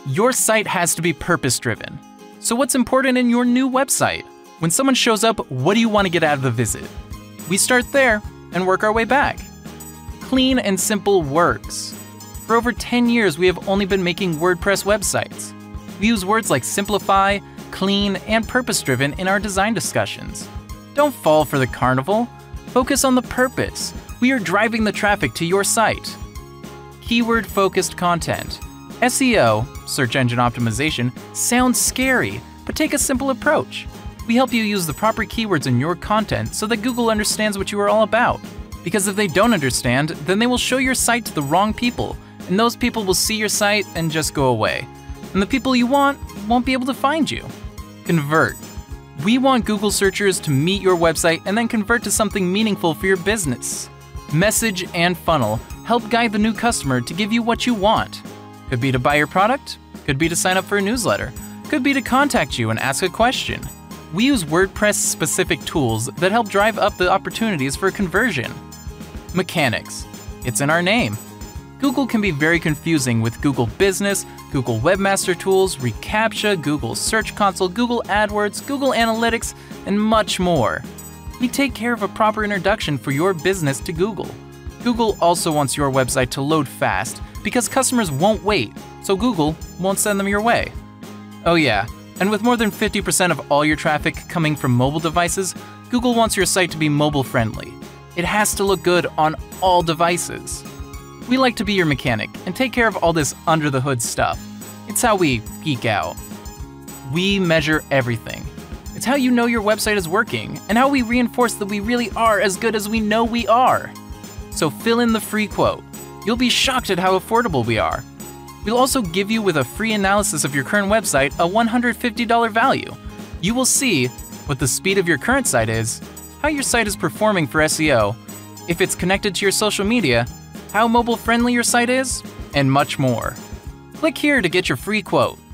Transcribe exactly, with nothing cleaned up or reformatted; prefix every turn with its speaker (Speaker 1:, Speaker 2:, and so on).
Speaker 1: Your site has to be purpose-driven. So what's important in your new website? When someone shows up, what do you want to get out of the visit? We start there and work our way back. Clean and simple works. For over ten years, we have only been making WordPress websites. We use words like simplify, clean, and purpose-driven in our design discussions. Don't fall for the carnival. Focus on the purpose. We are driving the traffic to your site. Keyword-focused content. S E O, search engine optimization, sounds scary, but take a simple approach. We help you use the proper keywords in your content so that Google understands what you are all about. Because if they don't understand, then they will show your site to the wrong people, and those people will see your site and just go away. And the people you want won't be able to find you. Convert. We want Google searchers to meet your website and then convert to something meaningful for your business. Message and funnel help guide the new customer to give you what you want. Could be to buy your product, could be to sign up for a newsletter, could be to contact you and ask a question. We use WordPress-specific tools that help drive up the opportunities for conversion. Mechanics. It's in our name. Google can be very confusing with Google Business, Google Webmaster Tools, reCAPTCHA, Google Search Console, Google AdWords, Google Analytics, and much more. We take care of a proper introduction for your business to Google. Google also wants your website to load fast because customers won't wait, so Google won't send them your way. Oh yeah, and with more than fifty percent of all your traffic coming from mobile devices, Google wants your site to be mobile-friendly. It has to look good on all devices. We like to be your mechanic and take care of all this under-the-hood stuff. It's how we geek out. We measure everything. It's how you know your website is working and how we reinforce that we really are as good as we know we are. So fill in the free quote. You'll be shocked at how affordable we are. We'll also give you with a free analysis of your current website a one hundred fifty dollars value. You will see what the speed of your current site is, how your site is performing for S E O, if it's connected to your social media, how mobile-friendly your site is, and much more. Click here to get your free quote.